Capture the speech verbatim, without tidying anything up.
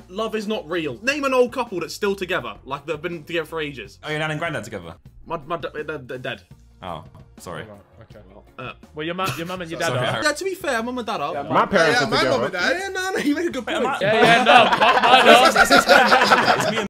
love is not real. Name an old couple that's still together, like they've been together for ages. Oh, your nan and granddad together? My, my, they're, they're dead. Oh, sorry. Oh, okay. Uh, Well, your mum, your mum and your dad Sorry, are. Harry. yeah, to be fair, mum and dad are. Yeah, My parents yeah, are my together. mum and dad. Yeah, no, no, you made a good Wait, point. am I- Yeah, yeah, no, mine are. It's me and